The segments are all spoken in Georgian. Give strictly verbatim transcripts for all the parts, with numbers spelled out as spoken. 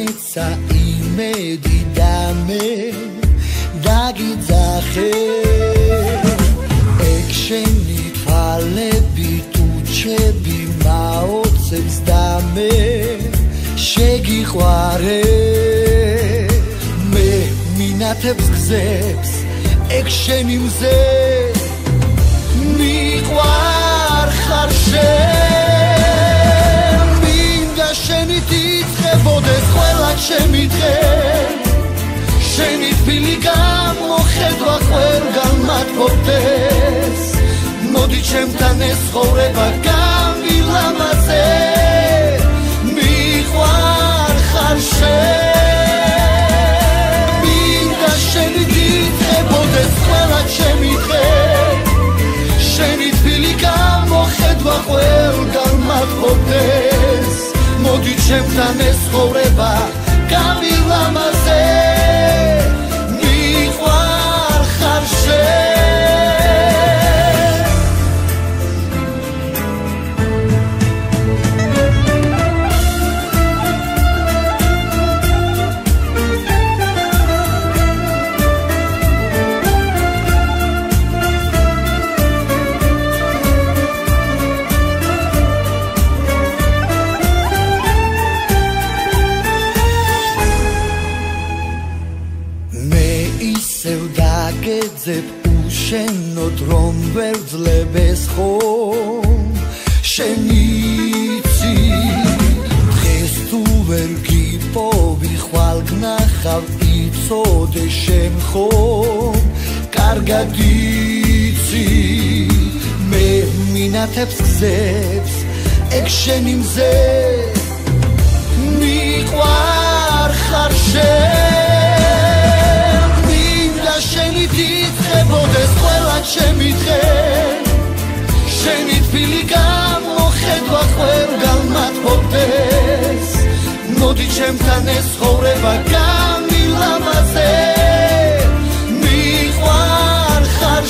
მეცა იმედი და მე დაგიძახე ეგ შენი თვალები თუ ჩები მაოცებს და მე შეგიყვარე მე მინათებს გზებს ეგ შენი მზე მიყვარ ხარ შენ მინდა შენი დიდხებოდეს ყველა ჩემი დღე შენი თბილი გამოხედვა ყველგან მათბობდეს მოდი ჩემთან ეს ცხოვრება გამილამაზე მიყვარ ხარ შენ მინდა შენი დიდხებოდეს ყველა ჩემი დღე შენი თბილი გამოხედვა ყველგან მათბობდეს მოდი ჩემთან ეს ცხოვრება გამილამაზე მიყვარ ხარ შენ უშენოდ რომ ვერ ძლებ ეს ხომ შენიცი დღეს თუ ვერ გიპოვი ხვალ გნახავ იცოდე შენ ხომ კარგად იცი მე მინათებს გზებს ეგ შენი მზე მიყვარ ხარ შენ მინდა შენი დიდხებოდეს ყველა ჩემი დღე შენი თბილი გამოხედვა ყველგან მათბობდეს მოდი ჩემთან ეს ცხოვრება გამილამაზე მიყვარ ხარ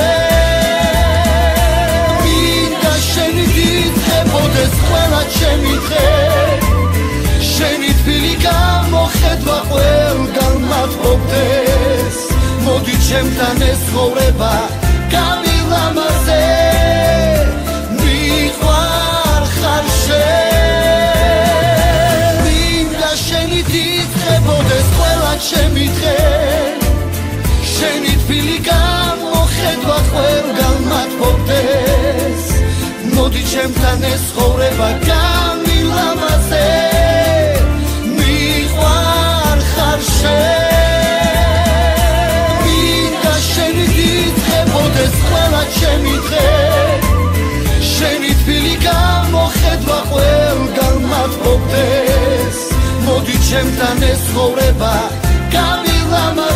შენ მინდა შენი დიდხებოდეს ყველა ჩემი დღე შენი თბილი გამოხედვა ყველგან მათბობდეს მოდი ჩემთან ეს ცხოვრება გამილამაზე მიყვარ ხარ შენ მინდა შენი დიდხებოდეს ყველა ჩემი დღე შენი თბილი გამოხედვა ყველგან მათბობდეს მოდი ჩემთან ეს ცხოვრება გამილამაზე მიყვარ ხარ შენ ყველა ჩემი დღე შენი თბილი გამოხედვა ყველგან მათბობდეს მოდი ჩემთან ეს ცხოვრება გამილამაზე